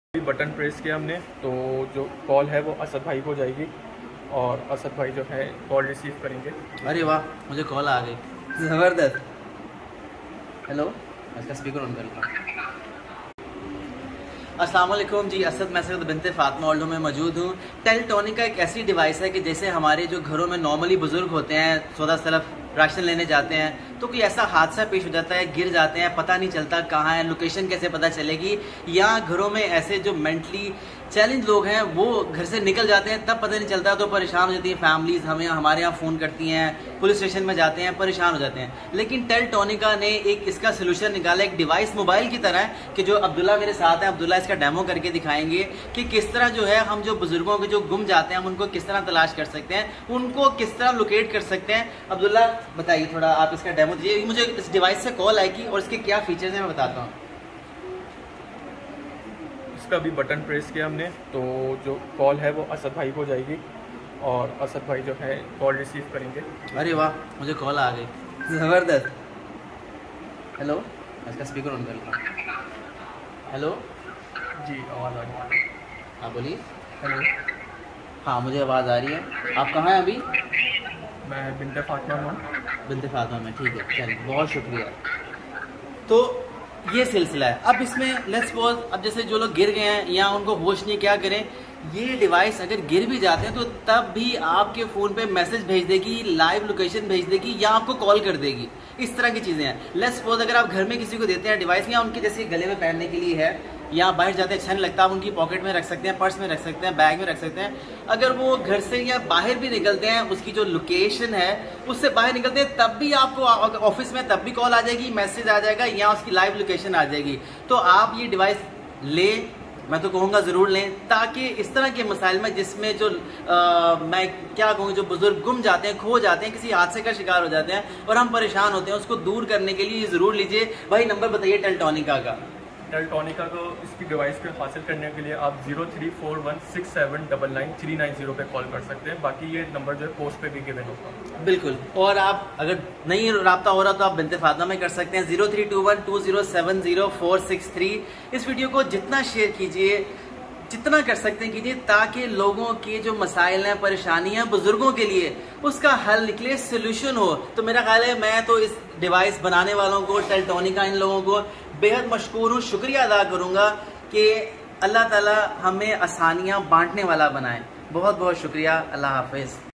Button press किया हमने तो जो कॉल है वो असद भाई को जाएगी और असद भाई जो है कॉल रिसीव करेंगे। अरे वाह, मुझे कॉल आ गई, ज़बरदस्त। हेलो, इसका स्पीकर ऑन कर लूँ। अस्सलाम वालेकुम जी, असद मैसद बिनते फातिमा ओल्डो में मौजूद हूँ। टेलटोनिका एक ऐसी डिवाइस है कि जैसे हमारे जो घरों में नॉर्मली बुजुर्ग होते हैं, सौदा सलफ राशन लेने जाते हैं तो कोई ऐसा हादसा पेश हो जाता है, गिर जाते हैं, पता नहीं चलता कहाँ है, लोकेशन कैसे पता चलेगी, या घरों में ऐसे जो मेंटली चैलेंज लोग हैं वो घर से निकल जाते हैं तब पता नहीं चलता, तो परेशान हो जाती है फैमिलीज, हमारे यहाँ फ़ोन करती हैं, पुलिस स्टेशन में जाते हैं, परेशान हो जाते हैं। लेकिन टेलटोनिका ने एक इसका सोल्यूशन निकाला, एक डिवाइस मोबाइल की तरह है कि जो अब्दुल्ला मेरे साथ हैं, अब्दुल्ला इसका डेमो करके दिखाएंगे कि किस तरह जो है हम जो बुजुर्गों के जो गुम जाते हैं हम उनको किस तरह तलाश कर सकते हैं, उनको किस तरह लोकेट कर सकते हैं। अब्दुल्ला बताइए थोड़ा, आप इसका डेमो दीजिए। मुझे इस डिवाइस से कॉल आएगी और इसके क्या फीचर्स हैं मैं बताता हूँ। इसका भी बटन प्रेस किया हमने तो जो कॉल है वो असद भाई को जाएगी और असद भाई जो है कॉल रिसीव करेंगे। अरे वाह, मुझे कॉल आ गई, ज़बरदस्त। हेलो, इसका स्पीकर ऑन कर लूँ। हेलो जी, आवाज़ आ रही है। हाँ बोलिए। हेलो, हाँ मुझे आवाज़ आ रही है। आप कहाँ हैं अभी? मैं बिनते फातिमा हूँ। बिनते फातिमा में, ठीक है, चलिए बहुत शुक्रिया। तो ये सिलसिला है। अब इसमें लेट्स सपोज, अब जैसे जो लोग गिर गए हैं या उनको होश नहीं, क्या करें, ये डिवाइस अगर गिर भी जाते हैं तो तब भी आपके फ़ोन पे मैसेज भेज देगी, लाइव लोकेशन भेज देगी या आपको कॉल कर देगी। इस तरह की चीज़ें हैं। लेट्स सपोज अगर आप घर में किसी को देते हैं डिवाइस, या उनके जैसे गले में पहनने के लिए है या बाहर जाते अच्छा नहीं लगता, आप उनकी पॉकेट में रख सकते हैं, पर्स में रख सकते हैं, बैग में रख सकते हैं। अगर वो घर से या बाहर भी निकलते हैं, उसकी जो लोकेशन है उससे बाहर निकलते हैं, तब भी आपको ऑफिस में तब भी कॉल आ जाएगी, मैसेज आ जाएगा या उसकी लाइव लोकेशन आ जाएगी। तो आप ये डिवाइस लें, मैं तो कहूँगा ज़रूर लें, ताकि इस तरह के मसाइल में जिसमें जो मैं क्या कहूँ, जो बुजुर्ग गुम जाते हैं, खो जाते हैं, किसी हादसे का शिकार हो जाते हैं और हम परेशान होते हैं, उसको दूर करने के लिए ज़रूर लीजिए। भाई नंबर बताइए टेलटोनिका का। टेलटोनिका को इसकी डिवाइस को हासिल करने के लिए आप 034167999390 पे कॉल कर सकते हैं। बाकी ये नंबर जो है पोस्ट पे भी गिवन होगा। बिल्कुल, और आप अगर नहीं राब्ता हो रहा तो आप बिनते फातिमा में कर सकते हैं 0321207046 इस वीडियो को जितना शेयर कीजिए, जितना कर सकते हैं कीजिए, ताकि लोगों के जो मसाइल हैं, परेशानियां बुजुर्गों के लिए, उसका हल निकले, सोल्यूशन हो। तो मेरा ख्याल है मैं तो इस डिवाइस बनाने वालों को, टेलटोनिका, इन लोगों को बेहद मशकूर हूँ, शुक्रिया अदा करूँगा कि अल्लाह ताला हमें आसानियाँ बांटने वाला बनाए। बहुत बहुत शुक्रिया। अल्लाह हाफिज़।